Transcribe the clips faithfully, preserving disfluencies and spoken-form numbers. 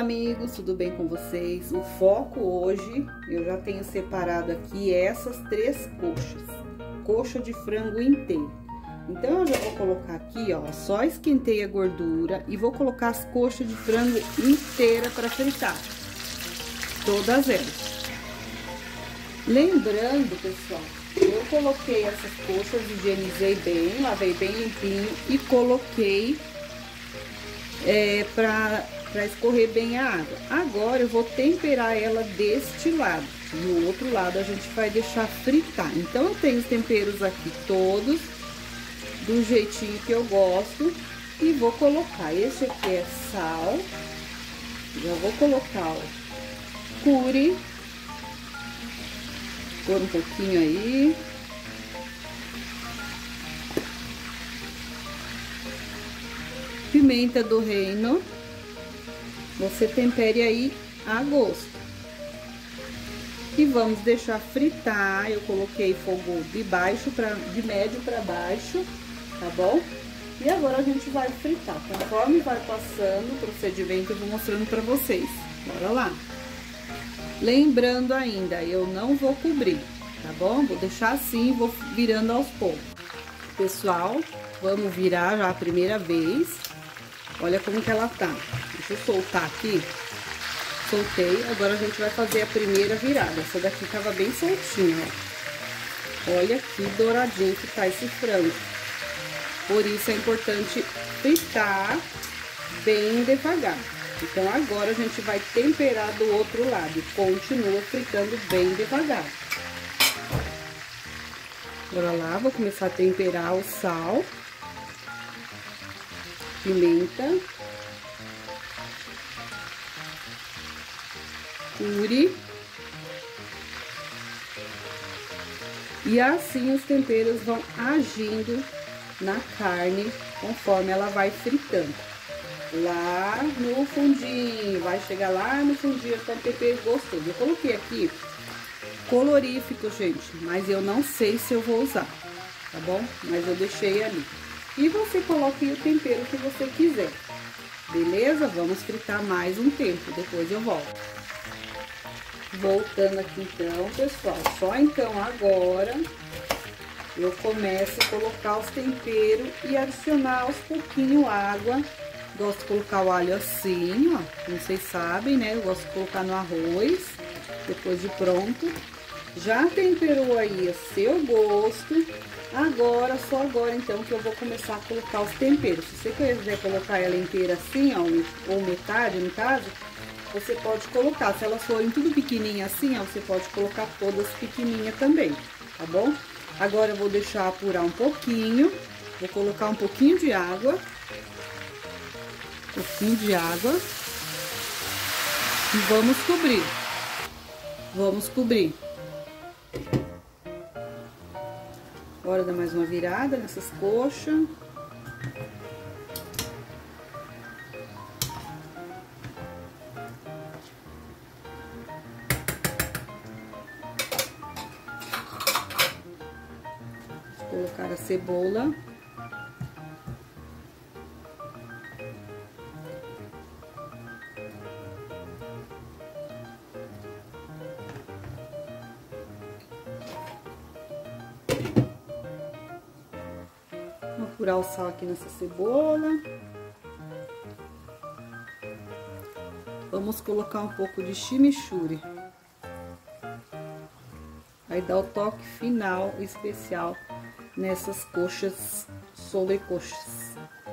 amigos, tudo bem com vocês? O foco hoje, eu já tenho separado aqui essas três coxas, coxa de frango inteiro. Então, eu já vou colocar aqui, ó, só esquentei a gordura e vou colocar as coxas de frango inteira para fritar, todas elas. Lembrando, pessoal, eu coloquei essas coxas, higienizei bem, lavei bem limpinho e coloquei é, para para escorrer bem a água. Agora eu vou temperar ela deste lado, do outro lado a gente vai deixar fritar. Então eu tenho os temperos aqui todos do jeitinho que eu gosto e vou colocar. Esse aqui é sal, já vou colocar o curry, pôr um pouquinho aí. Pimenta do reino, você tempere aí a gosto. E vamos deixar fritar. Eu coloquei fogo de baixo para de médio para baixo, tá bom? E agora a gente vai fritar. Conforme vai passando o procedimento, eu vou mostrando para vocês. Bora lá. Lembrando ainda, eu não vou cobrir, tá bom? Vou deixar assim, vou virando aos poucos. Pessoal, vamos virar já a primeira vez. Olha como que ela tá. Deixa eu soltar aqui. Soltei. Agora a gente vai fazer a primeira virada. Essa daqui tava bem soltinha, ó. Olha que douradinho que tá esse frango. Por isso é importante fritar bem devagar. Então agora a gente vai temperar do outro lado. Continua fritando bem devagar. Bora lá, vou começar a temperar o sal. Pimenta, curry, e assim os temperos vão agindo na carne conforme ela vai fritando. Lá no fundinho, vai chegar lá no fundinho com o tempero gostoso. Eu coloquei aqui colorífico, gente, mas eu não sei se eu vou usar, tá bom? Mas eu deixei ali. E você coloque o tempero que você quiser, beleza? Vamos fritar mais um tempo, depois eu volto. Voltando aqui então, pessoal, só então agora eu começo a colocar os temperos e adicionar aos pouquinho água. Gosto de colocar o alho assim, ó, como vocês sabem, né? Eu gosto de colocar no arroz, depois de pronto. Já temperou aí a seu gosto. Agora, só agora então que eu vou começar a colocar os temperos. Se você quiser colocar ela inteira assim, ó, ou metade no caso, você pode colocar. Se elas forem tudo pequenininha assim, ó, você pode colocar todas pequenininha também, tá bom? Agora eu vou deixar apurar um pouquinho, vou colocar um pouquinho de água, um pouquinho de água, e vamos cobrir, vamos cobrir. Bora dar mais uma virada nessas coxas. Vou colocar a cebola. Apurar o sal aqui nessa cebola. Vamos colocar um pouco de chimichurri. Vai dar o toque final especial nessas coxas, sobrecoxas.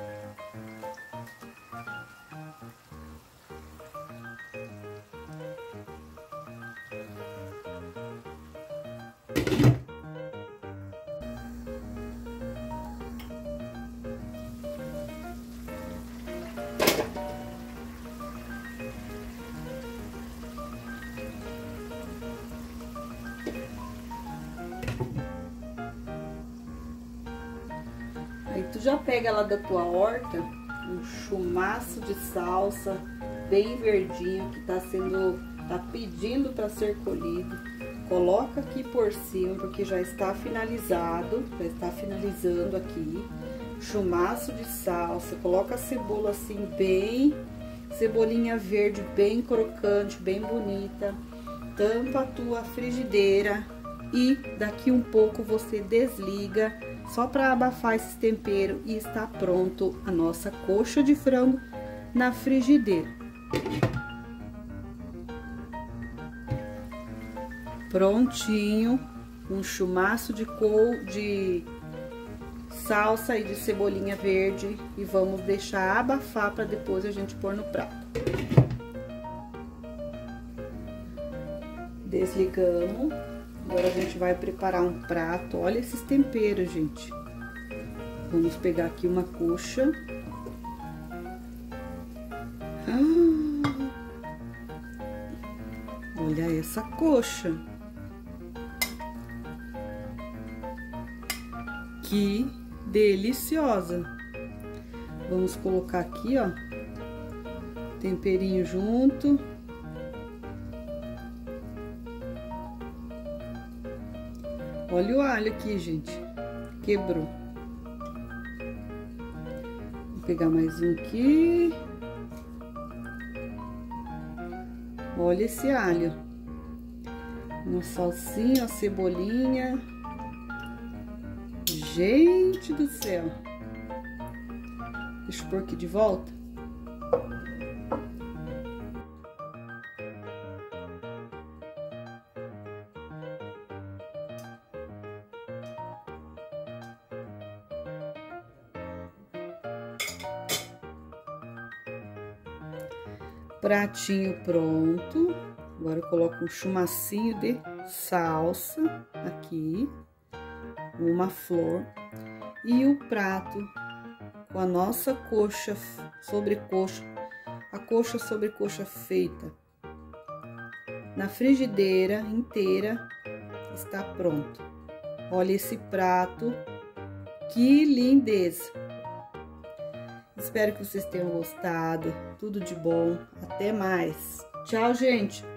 Aí tu já pega lá da tua horta um chumaço de salsa bem verdinho que tá sendo, tá pedindo para ser colhido. Coloca aqui por cima porque já está finalizado, já está finalizando aqui. Chumaço de salsa, coloca a cebola assim bem cebolinha verde bem crocante, bem bonita. Tampa a tua frigideira e daqui um pouco você desliga, só para abafar esse tempero, e está pronto a nossa coxa de frango na frigideira. Prontinho, um chumaço de col de salsa e de cebolinha verde, e vamos deixar abafar para depois a gente pôr no prato. Desligamos. Agora a gente vai preparar um prato. Olha esses temperos, gente. Vamos pegar aqui uma coxa. Ah, olha essa coxa. Que deliciosa. Vamos colocar aqui, ó, temperinho junto. Olha o alho aqui, gente. Quebrou. Vou pegar mais um aqui. Olha esse alho. Uma salsinha, uma cebolinha. Gente do céu. Deixa eu pôr aqui de volta. Pratinho pronto. Agora eu coloco um chumacinho de salsa aqui, uma flor, e o prato com a nossa coxa sobre coxa, a coxa sobre coxa feita na frigideira inteira, está pronto. Olha esse prato, que lindeza! Espero que vocês tenham gostado. Tudo de bom. Até mais. Tchau, gente.